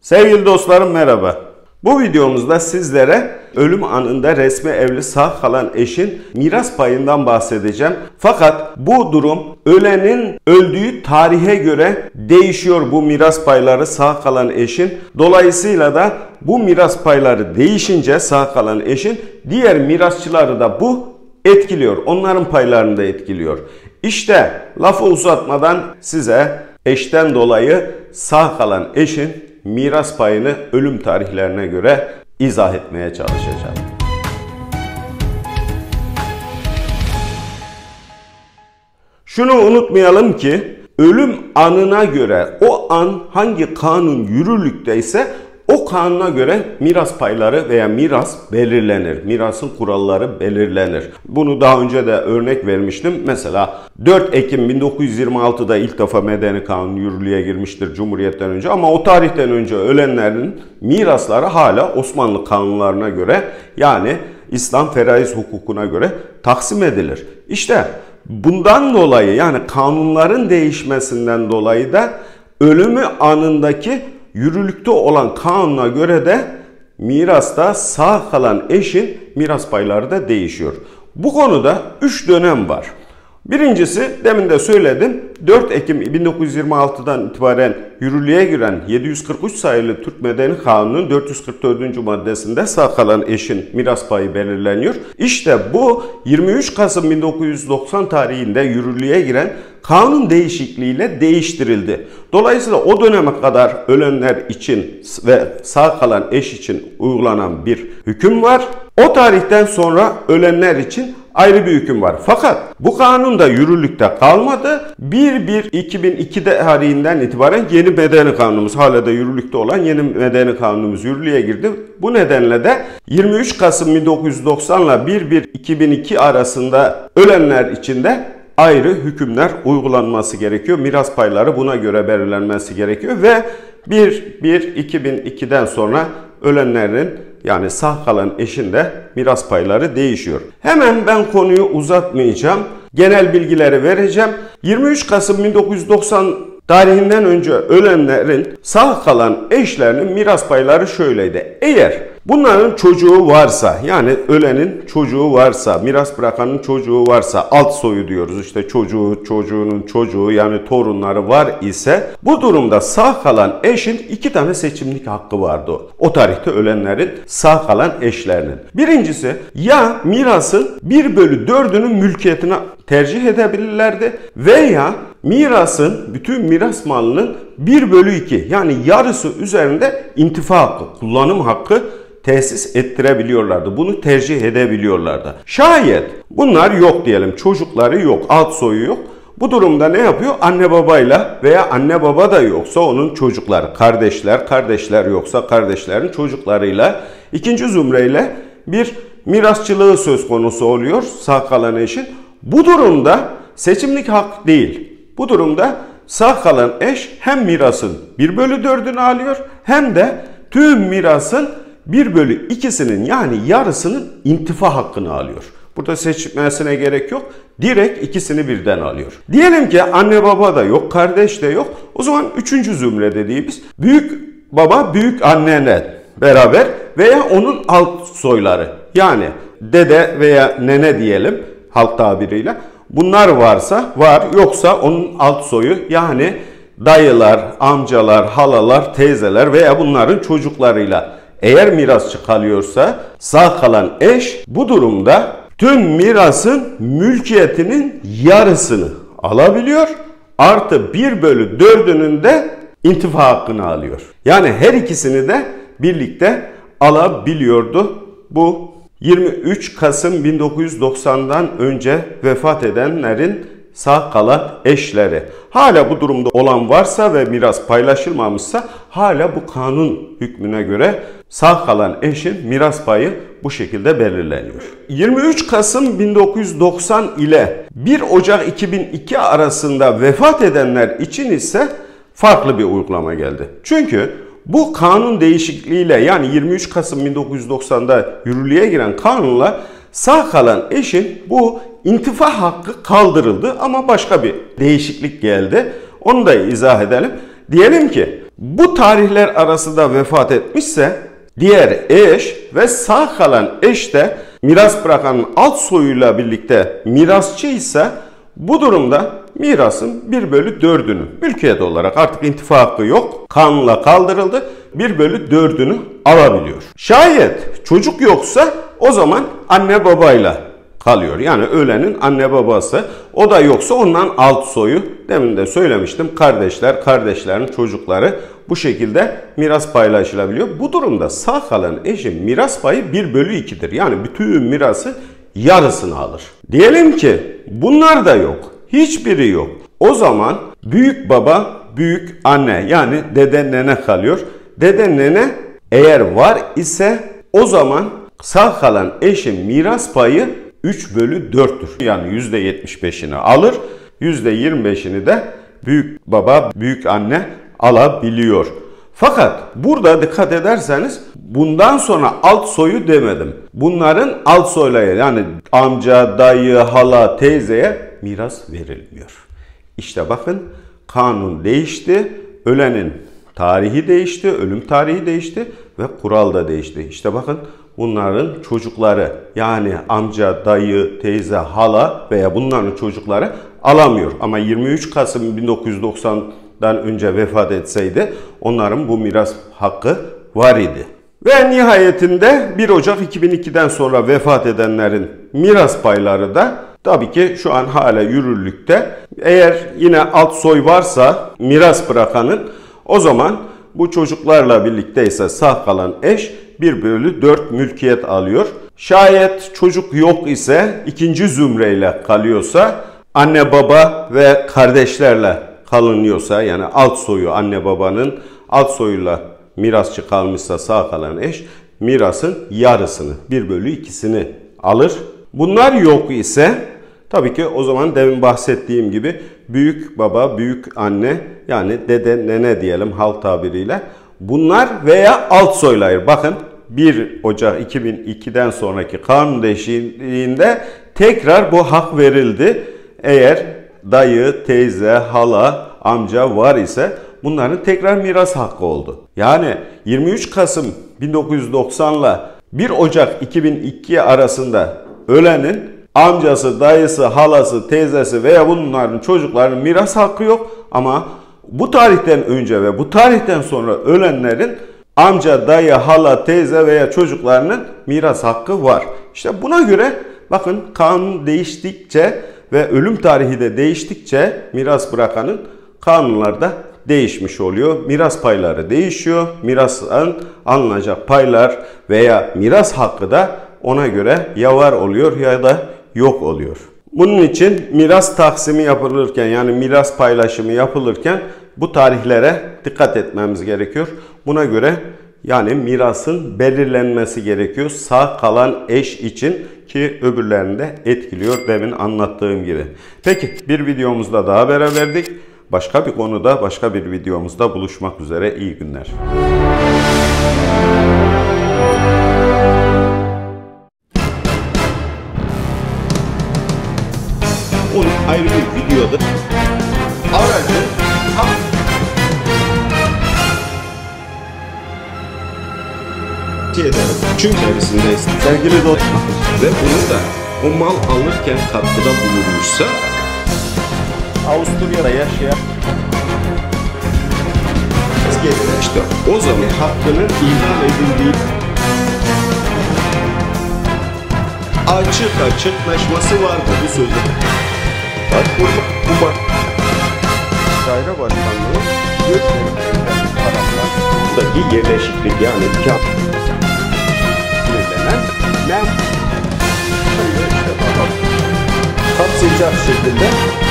Sevgili dostlarım merhaba. Bu videomuzda sizlere ölüm anında resmi evli sağ kalan eşin miras payından bahsedeceğim. Fakat bu durum ölenin öldüğü tarihe göre değişiyor bu miras payları sağ kalan eşin. Dolayısıyla da bu miras payları değişince sağ kalan eşin diğer mirasçıları da bu etkiliyor. Onların paylarını da etkiliyor. İşte lafı uzatmadan size eşten dolayı sağ kalan eşin miras payını ölüm tarihlerine göre izah etmeye çalışacağım. Şunu unutmayalım ki ölüm anına göre o an hangi kanun yürürlükteyse o kanuna göre miras payları veya miras belirlenir. Mirasın kuralları belirlenir. Bunu daha önce de örnek vermiştim. Mesela 4 Ekim 1926'da ilk defa Medeni Kanun yürürlüğe girmiştir Cumhuriyet'ten önce. Ama o tarihten önce ölenlerin mirasları hala Osmanlı kanunlarına göre, yani İslam feraiz hukukuna göre taksim edilir. İşte bundan dolayı, yani kanunların değişmesinden dolayı da ölümü anındaki yürürlükte olan kanuna göre de mirasta sağ kalan eşin miras payları da değişiyor. Bu konuda 3 dönem var. Birincisi, demin de söyledim, 4 Ekim 1926'dan itibaren yürürlüğe giren 743 sayılı Türk Medeni Kanunu'nun 444. maddesinde sağ kalan eşin miras payı belirleniyor. İşte bu 23 Kasım 1990 tarihinde yürürlüğe giren kanun değişikliğiyle değiştirildi. Dolayısıyla o döneme kadar ölenler için ve sağ kalan eş için uygulanan bir hüküm var. O tarihten sonra ölenler için ayrı bir hüküm var. Fakat bu kanun da yürürlükte kalmadı. 1/1/2002 tarihinden itibaren yeni medeni kanunumuz, hala da yürürlükte olan yeni medeni kanunumuz yürürlüğe girdi. Bu nedenle de 23 Kasım 1990 ile 1/1/2002 arasında ölenler için de ayrı hükümler uygulanması gerekiyor. Miras payları buna göre belirlenmesi gerekiyor ve 1/1/2002'den sonra ölenlerin, yani sağ kalan eşin de miras payları değişiyor. Hemen ben konuyu uzatmayacağım. Genel bilgileri vereceğim. 23 Kasım 1990 tarihinden önce ölenlerin sağ kalan eşlerinin miras payları şöyleydi. Eğer bunların çocuğu varsa, yani ölenin çocuğu varsa, miras bırakanın çocuğu varsa, alt soyu diyoruz işte, çocuğu, çocuğunun çocuğu, yani torunları var ise, bu durumda sağ kalan eşin 2 tane seçimlik hakkı vardı. O tarihte ölenlerin sağ kalan eşlerinin. Birincisi, ya mirasın 1/4'ünün mülkiyetine tercih edebilirlerdi veya mirasın, bütün miras malının 1/2, yani yarısı üzerinde intifa hakkı, kullanım hakkı tesis ettirebiliyorlardı. Bunu tercih edebiliyorlardı. Şayet bunlar yok diyelim, çocukları yok, alt soyu yok. Bu durumda ne yapıyor? Anne babayla veya anne baba da yoksa onun çocukları, kardeşler, kardeşler yoksa kardeşlerin çocuklarıyla, ikinci zümreyle bir mirasçılığı söz konusu oluyor sağ kalan eşin. Bu durumda seçimlik hak değil. Bu durumda sağ kalan eş hem mirasın 1/4'ünü alıyor hem de tüm mirasın 1/2'sinin, yani yarısının intifa hakkını alıyor. Burada seçmesine gerek yok. Direkt ikisini birden alıyor. Diyelim ki anne baba da yok, kardeş de yok. O zaman 3. zümre dediğimiz büyük baba, büyük anneyle beraber veya onun alt soyları, yani dede veya nene diyelim halk tabiriyle. Bunlar varsa var, yoksa onun alt soyu, yani dayılar, amcalar, halalar, teyzeler veya bunların çocuklarıyla eğer mirasçı kalıyorsa sağ kalan eş bu durumda tüm mirasın mülkiyetinin yarısını alabiliyor. Artı 1/4'ünün de intifa hakkını alıyor. Yani her ikisini de birlikte alabiliyordu. Bu 23 Kasım 1990'dan önce vefat edenlerin sağ kalan eşleri. Hala bu durumda olan varsa ve miras paylaşılmamışsa hala bu kanun hükmüne göre sağ kalan eşin miras payı bu şekilde belirleniyor. 23 Kasım 1990 ile 1 Ocak 2002 arasında vefat edenler için ise farklı bir uygulama geldi. Çünkü bu kanun değişikliğiyle, yani 23 Kasım 1990'da yürürlüğe giren kanunla sağ kalan eşin bu intifa hakkı kaldırıldı ama başka bir değişiklik geldi. Onu da izah edelim. Diyelim ki bu tarihler arasında vefat etmişse diğer eş ve sağ kalan eş de miras bırakanın alt soyuyla birlikte mirasçı ise bu durumda mirasın 1/4'ünü mülkiyet olarak, artık intifa hakkı yok, kanunla kaldırıldı, 1/4'ünü alabiliyor. Şayet çocuk yoksa o zaman anne babayla kalıyor. Yani ölenin anne babası, o da yoksa ondan alt soyu, demin de söylemiştim, kardeşler, kardeşlerin çocukları, bu şekilde miras paylaşılabiliyor. Bu durumda sağ kalan eşin miras payı 1/2'dir. Yani bütün mirası yarısını alır. Diyelim ki bunlar da yok. Hiçbiri yok. O zaman büyük baba, büyük anne, yani dede nene kalıyor. Dede nene eğer var ise o zaman sağ kalan eşin miras payı 3/4'tür. Yani %75'ini alır. %25'ini de büyük baba, büyük anne alabiliyor. Fakat burada dikkat ederseniz bundan sonra alt soyu demedim. Bunların alt soyları, yani amca, dayı, hala, teyzeye miras verilmiyor. İşte bakın, kanun değişti, ölenin tarihi değişti, ölüm tarihi değişti ve kural da değişti. İşte bakın, bunların çocukları, yani amca, dayı, teyze, hala veya bunların çocukları alamıyor. Ama 23 Kasım 1990'dan önce vefat etseydi onların bu miras hakkı var idi. Ve nihayetinde 1 Ocak 2002'den sonra vefat edenlerin miras payları da tabii ki şu an hala yürürlükte. Eğer yine alt soy varsa miras bırakanın, o zaman bu çocuklarla birlikteyse sağ kalan eş 1/4 mülkiyet alıyor. Şayet çocuk yok ise, ikinci zümreyle kalıyorsa, anne baba ve kardeşlerle kalınıyorsa, yani alt soyu anne babanın alt soyuyla mirasçı kalmışsa sağ kalan eş mirasın yarısını, 1/2'sini alır. Bunlar yok ise tabii ki o zaman demin bahsettiğim gibi büyük baba, büyük anne, yani dede, nene diyelim halk tabiriyle, bunlar veya alt soylar. Bakın 1 Ocak 2002'den sonraki kanun değişikliğinde tekrar bu hak verildi. Eğer dayı, teyze, hala, amca var ise bunların tekrar miras hakkı oldu. Yani 23 Kasım 1990 ile 1 Ocak 2002 arasında ölenin amcası, dayısı, halası, teyzesi veya bunların çocuklarının miras hakkı yok. Ama bu tarihten önce ve bu tarihten sonra ölenlerin amca, dayı, hala, teyze veya çocuklarının miras hakkı var. İşte buna göre bakın, kanun değiştikçe ve ölüm tarihi de değiştikçe miras bırakanın kanunlar da değişmiş oluyor. Miras payları değişiyor. Mirastan alınacak paylar veya miras hakkı da ona göre ya var oluyor ya da yok oluyor. Bunun için miras taksimi yapılırken, yani miras paylaşımı yapılırken bu tarihlere dikkat etmemiz gerekiyor. Buna göre yani mirasın belirlenmesi gerekiyor sağ kalan eş için, ki öbürlerini de etkiliyor demin anlattığım gibi. Peki, bir videomuzda daha beraberdik. Başka bir konuda, başka bir videomuzda buluşmak üzere. İyi günler. Onu ayrı bir videoda aracı çünkü içerisindeyiz. Sevgili dostlar, ve bunu da o mal alırken katkıda bulunmuşsa Avusturya'da yaşayan işte o zaman hakkının ihlal edildiği açıklaşması vardı bu sözde. Bak bu daire başkanlığı buradaki yerleşiklik, yani kapsayacak şekilde